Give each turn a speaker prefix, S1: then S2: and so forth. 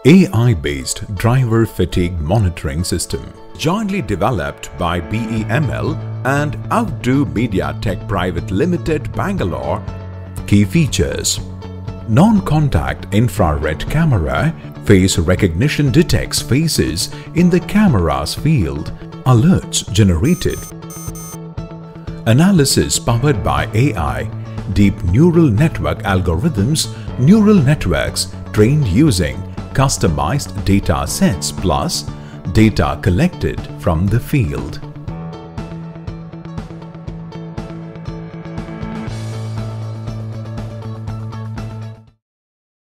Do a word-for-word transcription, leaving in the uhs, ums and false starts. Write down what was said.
S1: A I-based driver fatigue monitoring system, jointly developed by B E M L and Outdo Media Tech Private Limited, Bangalore. Key features: non-contact infrared camera, face recognition detects faces in the camera's field, alerts generated. Analysis powered by A I, deep neural network algorithms, neural networks trained using customized data sets plus data collected from the field.